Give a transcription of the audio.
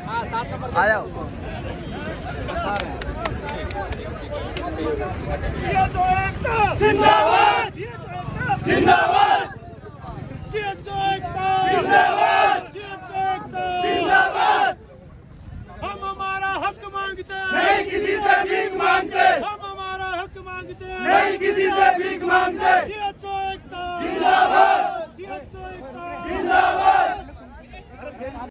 आ जाओ। जिंदाबाद जिंदाबाद जिंदाबाद। हम हमारा हक मांगते हैं, नहीं किसी से भीख मांगते। हम हमारा हक मांगते हैं, नहीं किसी से भीख मांगते। जिंदाबाद जिंदाबाद।